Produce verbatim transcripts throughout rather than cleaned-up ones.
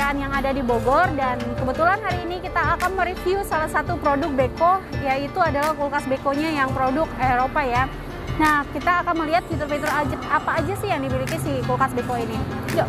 pekerjaan yang ada di Bogor, dan kebetulan hari ini kita akan mereview salah satu produk Beko, yaitu adalah kulkas Bekonya yang produk Eropa ya. Nah, kita akan melihat fitur-fitur apa aja sih yang dimiliki si kulkas Beko ini. Yuk.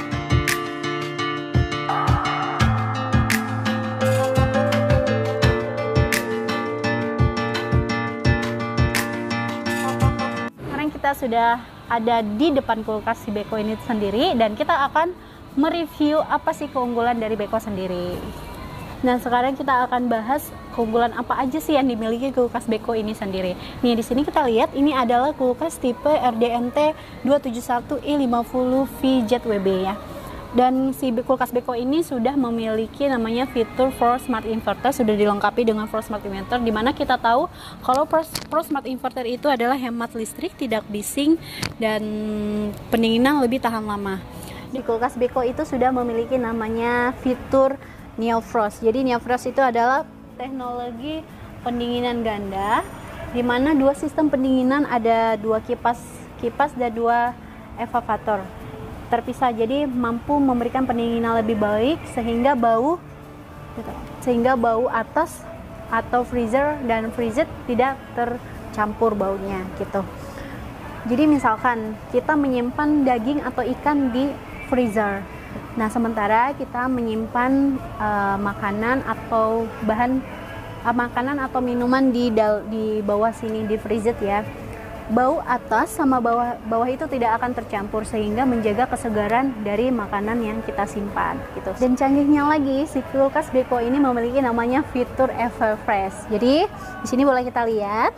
Sekarang kita sudah ada di depan kulkas si Beko ini sendiri, dan kita akan mereview apa sih keunggulan dari Beko sendiri. Nah, sekarang kita akan bahas keunggulan apa aja sih yang dimiliki kulkas Beko ini sendiri. Nih, di sini kita lihat ini adalah kulkas tipe R D N T dua tujuh satu I lima puluh V Z W B ya. Dan si kulkas Beko ini sudah memiliki namanya fitur Pro Smart Inverter, sudah dilengkapi dengan Pro Smart Inverter, dimana kita tahu kalau Pro Smart Inverter itu adalah hemat listrik, tidak bising, dan pendinginan lebih tahan lama. Di kulkas Beko itu sudah memiliki namanya fitur Neofrost. Jadi Neofrost itu adalah teknologi pendinginan ganda, di mana dua sistem pendinginan, ada dua kipas kipas dan dua evaporator terpisah. Jadi mampu memberikan pendinginan lebih baik sehingga bau sehingga bau atas atau freezer dan freezer tidak tercampur baunya gitu. Jadi misalkan kita menyimpan daging atau ikan di freezer, nah sementara kita menyimpan uh, makanan atau bahan uh, makanan atau minuman di di bawah sini di freezer ya, bau atas sama bawah bawah itu tidak akan tercampur sehingga menjaga kesegaran dari makanan yang kita simpan gitu. Dan canggihnya lagi, si kulkas Beko ini memiliki namanya fitur Everfresh. Jadi di sini boleh kita lihat.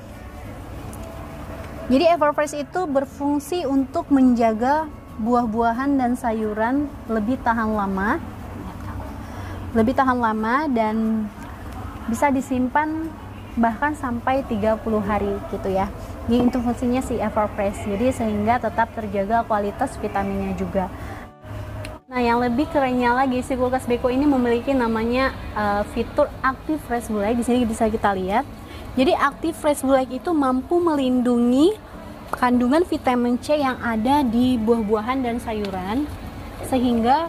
Jadi Everfresh itu berfungsi untuk menjaga buah-buahan dan sayuran lebih tahan lama, lebih tahan lama dan bisa disimpan bahkan sampai tiga puluh hari gitu ya. Jadi itu fungsinya si Everfresh, jadi sehingga tetap terjaga kualitas vitaminnya juga. Nah, yang lebih kerennya lagi, si kulkas Beko ini memiliki namanya uh, fitur Active Fresh Black. Di sini bisa kita lihat. Jadi Active Fresh Black itu mampu melindungi kandungan vitamin C yang ada di buah-buahan dan sayuran, sehingga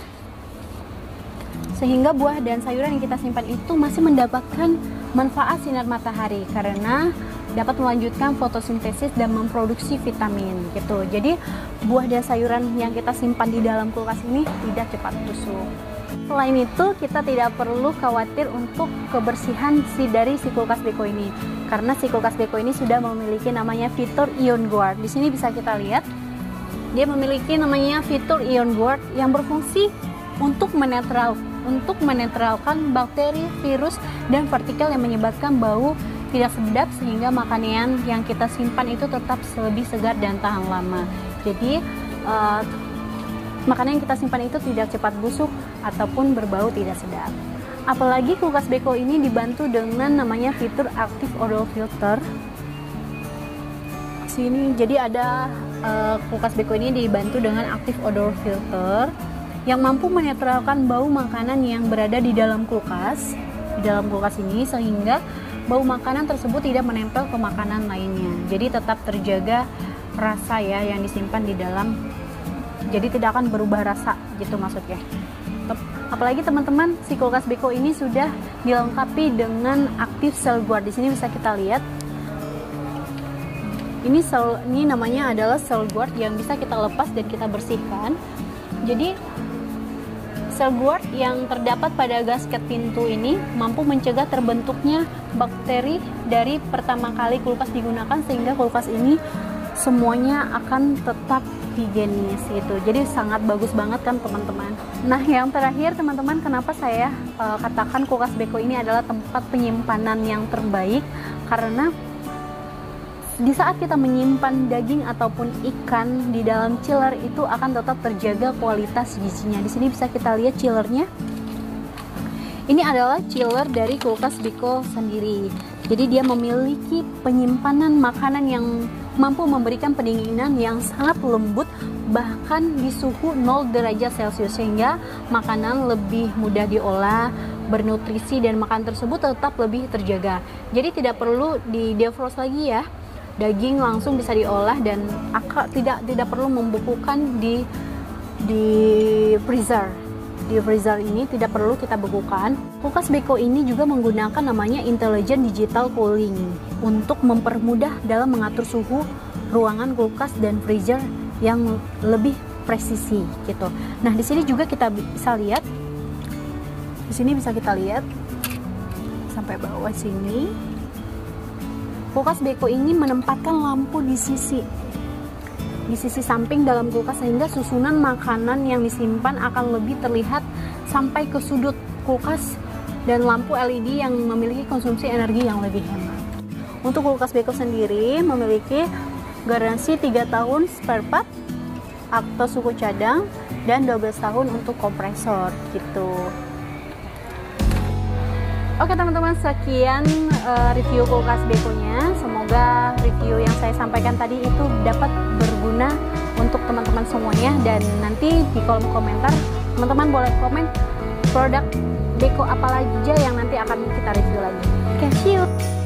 sehingga buah dan sayuran yang kita simpan itu masih mendapatkan manfaat sinar matahari karena dapat melanjutkan fotosintesis dan memproduksi vitamin gitu. Jadi buah dan sayuran yang kita simpan di dalam kulkas ini tidak cepat busuk. Selain itu, kita tidak perlu khawatir untuk kebersihan si dari si kulkas Beko ini, karena si kulkas Beko ini sudah memiliki namanya fitur Ion Guard. Di sini bisa kita lihat, dia memiliki namanya fitur Ion Guard yang berfungsi untuk menetral untuk menetralkan bakteri, virus, dan partikel yang menyebabkan bau tidak sedap sehingga makanan yang kita simpan itu tetap lebih segar dan tahan lama. Jadi uh, makanan yang kita simpan itu tidak cepat busuk ataupun berbau tidak sedap. Apalagi kulkas Beko ini dibantu dengan namanya fitur Active Odor Filter. Sini jadi ada uh, kulkas Beko ini dibantu dengan Active Odor Filter yang mampu menetralkan bau makanan yang berada di dalam kulkas, di dalam kulkas ini, sehingga bau makanan tersebut tidak menempel ke makanan lainnya. Jadi tetap terjaga rasa ya yang disimpan di dalam. Jadi tidak akan berubah rasa gitu maksudnya. Apalagi teman-teman, si kulkas Beko ini sudah dilengkapi dengan Active Cell Guard. Di sini bisa kita lihat. Ini sel, ini namanya adalah Cell Guard yang bisa kita lepas dan kita bersihkan. Jadi Cell Guard yang terdapat pada gasket pintu ini mampu mencegah terbentuknya bakteri dari pertama kali kulkas digunakan, sehingga kulkas ini semuanya akan tetap higienis gitu. Jadi sangat bagus banget kan teman-teman. Nah, yang terakhir teman-teman, kenapa saya uh, katakan kulkas Beko ini adalah tempat penyimpanan yang terbaik, karena di saat kita menyimpan daging ataupun ikan di dalam chiller itu akan tetap terjaga kualitas gizinya. Di sini bisa kita lihat chillernya. Ini adalah chiller dari kulkas Beko sendiri. Jadi dia memiliki penyimpanan makanan yang mampu memberikan pendinginan yang sangat lembut, bahkan di suhu nol derajat Celcius, sehingga makanan lebih mudah diolah, bernutrisi, dan makanan tersebut tetap lebih terjaga. Jadi tidak perlu di defrost lagi ya. Daging langsung bisa diolah dan akar, tidak tidak perlu membukukan di di freezer. di freezer ini tidak perlu kita bekukan. Kulkas Beko ini juga menggunakan namanya Intelligent Digital Cooling untuk mempermudah dalam mengatur suhu ruangan kulkas dan freezer yang lebih presisi gitu. Nah, di sini juga kita bisa lihat, di sini bisa kita lihat sampai bawah sini. Kulkas Beko ini menempatkan lampu di sisi di sisi samping dalam kulkas sehingga susunan makanan yang disimpan akan lebih terlihat sampai ke sudut kulkas, dan lampu L E D yang memiliki konsumsi energi yang lebih hemat. Untuk kulkas Beko sendiri memiliki garansi tiga tahun spare part atau suku cadang dan dua belas tahun untuk kompresor gitu. Oke teman-teman, sekian uh, review kulkas Bekonya. Semoga review yang saya sampaikan tadi itu dapat berguna untuk teman-teman semuanya, dan nanti di kolom komentar teman-teman boleh komen produk Beko apa aja yang nanti akan kita review lagi. Oke, see you.